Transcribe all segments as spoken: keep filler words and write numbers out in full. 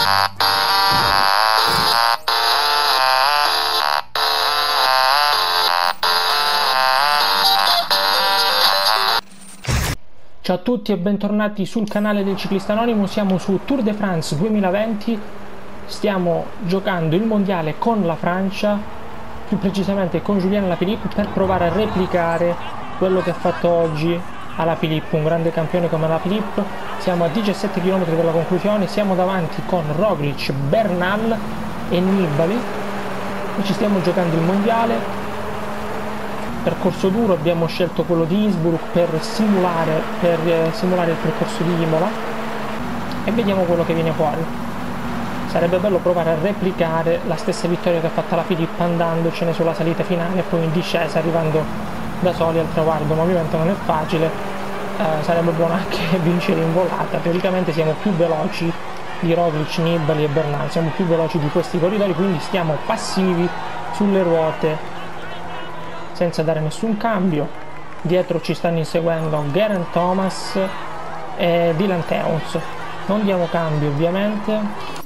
Ciao a tutti e bentornati sul canale del Ciclista Anonimo. Siamo su Tour de France duemilaventi, stiamo giocando il mondiale con la Francia, più precisamente con Julien Alaphilippe, per provare a replicare quello che ha fatto oggi Alaphilippe, un grande campione come Alaphilippe. Siamo a diciassette chilometri dalla conclusione, siamo davanti con Roglic, Bernal e Nibali e ci stiamo giocando il mondiale. Percorso duro, abbiamo scelto quello di Innsbruck per simulare, per eh, simulare il percorso di Imola e vediamo quello che viene fuori. Sarebbe bello provare a replicare la stessa vittoria che ha fatto Alaphilippe andandocene sulla salita finale e poi in discesa arrivando da soli al traguardo, ma ovviamente non è facile. Eh, sarebbe buono anche vincere in volata. Teoricamente siamo più veloci di Roglic, Nibali e Bernal, siamo più veloci di questi corridori, quindi stiamo passivi sulle ruote senza dare nessun cambio. Dietro ci stanno inseguendo Geraint Thomas e Dylan Teuns. Non diamo cambio ovviamente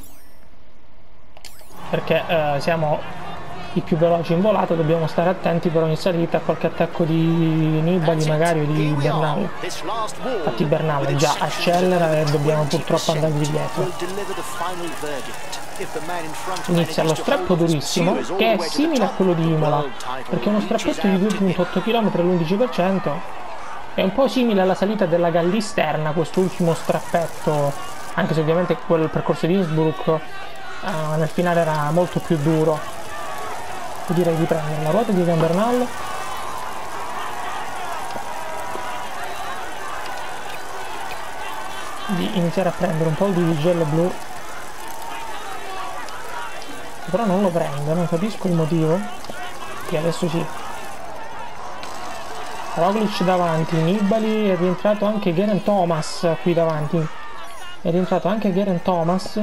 perché eh, siamo i più veloci in volata, dobbiamo stare attenti però in salita a qualche attacco di Nibali magari o di Bernal. Infatti Bernal già accelera e dobbiamo purtroppo andargli dietro. Inizia lo strappo durissimo, che è simile a quello di Imola, perché è uno strappetto di due virgola otto chilometri all'undici per cento. È un po' simile alla salita della Gallisterna quest'ultimo strappetto, anche se ovviamente quel percorso di Innsbruck uh, nel finale era molto più duro. Io direi di prendere la ruota di Bernal, di iniziare a prendere un po' di gel blu, però non lo prende, non capisco il motivo. E adesso sì, Roglic davanti, Nibali, è rientrato anche Geraint Thomas qui davanti, è rientrato anche Geraint Thomas,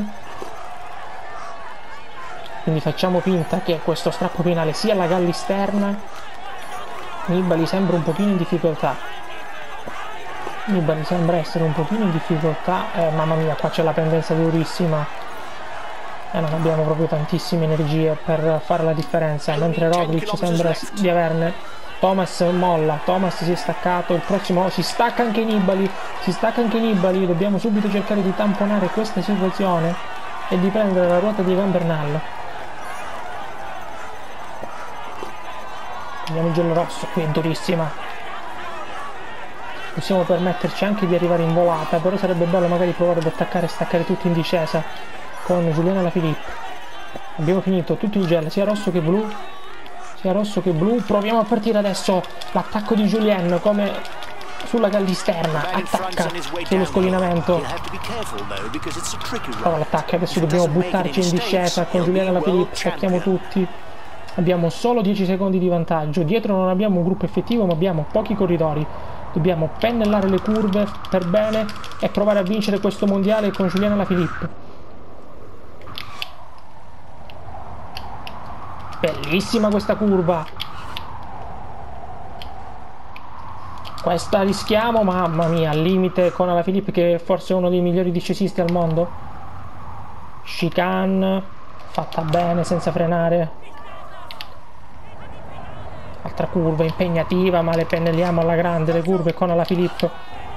quindi facciamo finta che questo strappo finale sia la Gallisterna. Nibali sembra un pochino in difficoltà, Nibali sembra essere un pochino in difficoltà, eh, mamma mia, qua c'è la pendenza durissima e non abbiamo proprio tantissime energie per fare la differenza, mentre Roglic sembra di averne. Thomas molla, Thomas si è staccato, il prossimo si stacca anche Nibali, si stacca anche Nibali, dobbiamo subito cercare di tamponare questa situazione e di prendere la ruota di Egan Bernal. Prendiamo il gelo rosso, qui è durissima, possiamo permetterci anche di arrivare in volata, però sarebbe bello magari provare ad attaccare e staccare tutti in discesa con Julien Alaphilippe. Abbiamo finito tutto il gel, sia rosso che blu, sia rosso che blu. Proviamo a partire adesso l'attacco di Julien come sulla Gallisterna, attacca sullo scollinamento, ora l'attacca, adesso dobbiamo buttarci in discesa con Julien Alaphilippe, stacchiamo tutti, abbiamo solo dieci secondi di vantaggio, dietro non abbiamo un gruppo effettivo ma abbiamo pochi corridori, dobbiamo pennellare le curve per bene e provare a vincere questo mondiale con Julien Alaphilippe. Bellissima questa curva, questa rischiamo, mamma mia, al limite con Alaphilippe che è forse uno dei migliori discesisti al mondo. Chicane fatta bene senza frenare, altra curva impegnativa ma le pennelliamo alla grande le curve con Alaphilippe.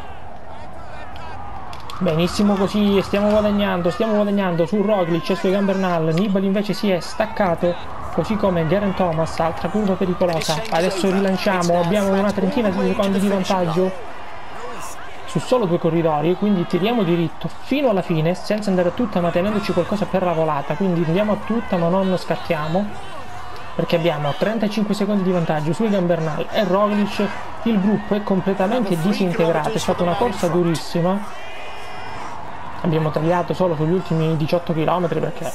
Benissimo così, stiamo guadagnando, stiamo guadagnando su Roglic e su Egan Bernal. Nibali invece si è staccato, così come Geraint Thomas, altra curva pericolosa. Adesso rilanciamo, abbiamo una trentina di secondi di vantaggio su solo due corridori, quindi tiriamo diritto fino alla fine senza andare a tutta ma tenendoci qualcosa per la volata, quindi andiamo a tutta ma non scattiamo perché abbiamo trentacinque secondi di vantaggio su Egan Bernal e Roglic. Il gruppo è completamente disintegrato, è stata una corsa durissima, abbiamo tagliato solo sugli ultimi diciotto chilometri perché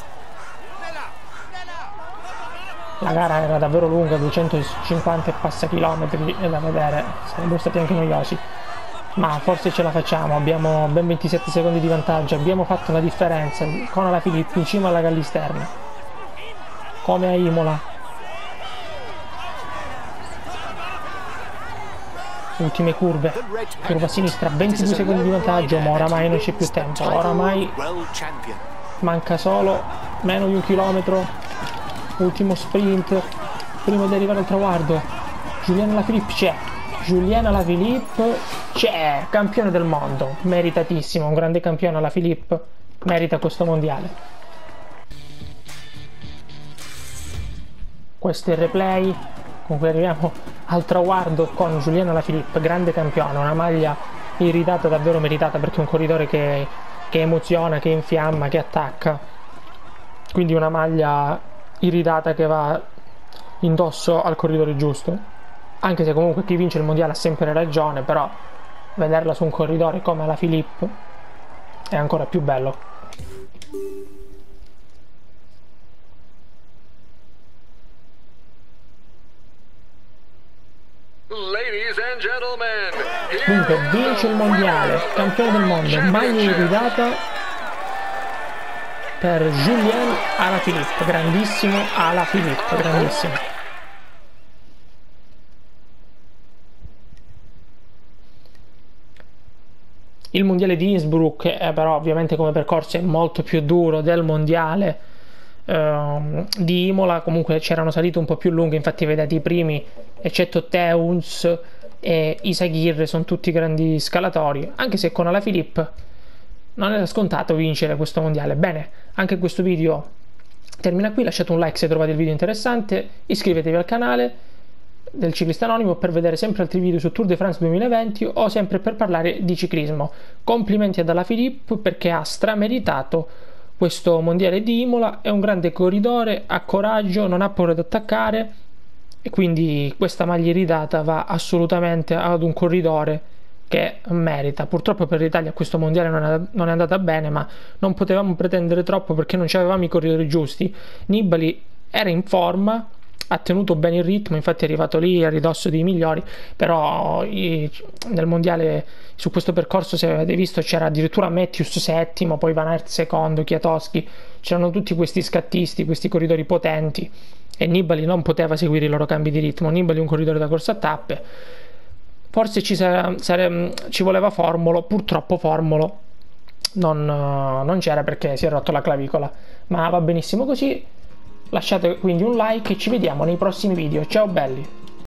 la gara era davvero lunga, duecentocinquanta e passa chilometri e da vedere, sarebbero stati anche noiosi, ma forse ce la facciamo, abbiamo ben ventisette secondi di vantaggio, abbiamo fatto la differenza con Alaphilippe in cima alla Gallisterna, come a Imola. Ultime curve, curva a sinistra, ventidue secondi di vantaggio, ma oramai non c'è più tempo, oramai manca solo meno di un chilometro, ultimo sprint prima di arrivare al traguardo. Julian Alaphilippe c'è, Julian Alaphilippe c'è, campione del mondo, meritatissimo, un grande campione. Alaphilippe merita questo mondiale. Questo è il replay. Comunque arriviamo al traguardo con Julian Alaphilippe, grande campione, una maglia iridata davvero meritata, perché è un corridore che, che emoziona, che infiamma, che attacca, quindi una maglia iridata che va indosso al corridore giusto, anche se comunque chi vince il mondiale ha sempre ragione, però vederla su un corridore come Alaphilippe è ancora più bello. Dunque vince il mondiale, campione del mondo, maglia iridata per Julian Alaphilippe, grandissimo Alaphilippe, grandissimo. Il mondiale di Innsbruck è però ovviamente come percorso è molto più duro del mondiale uh, di Imola. Comunque c'erano salite un po' più lunghe, infatti vedete i primi, eccetto Teuns e Izagirre, sono tutti grandi scalatori, anche se con Alaphilippe non era scontato vincere questo mondiale. Bene, anche questo video termina qui, lasciate un like se trovate il video interessante, iscrivetevi al canale del Ciclista Anonimo per vedere sempre altri video su Tour de France duemilaventi o sempre per parlare di ciclismo. Complimenti ad Alaphilippe perché ha strameritato questo mondiale di Imola, è un grande corridore, ha coraggio, non ha paura di attaccare, e quindi questa maglia iridata va assolutamente ad un corridore che merita. Purtroppo per l'Italia questo mondiale non è, non è andata bene, ma non potevamo pretendere troppo perché non avevamo i corridori giusti. Nibali era in forma, ha tenuto bene il ritmo, infatti è arrivato lì a ridosso dei migliori, però i, nel mondiale su questo percorso, se avete visto, c'era addirittura Matthews settimo, poi Van Aert secondo, Kwiatkowski, c'erano tutti questi scattisti, questi corridori potenti, e Nibali non poteva seguire i loro cambi di ritmo. Nibali è un corridore da corsa a tappe, forse ci, sarà, sare, ci voleva Formolo, purtroppo Formolo non, non c'era perché si è rotto la clavicola, ma va benissimo così. Lasciate quindi un like e ci vediamo nei prossimi video. Ciao belli!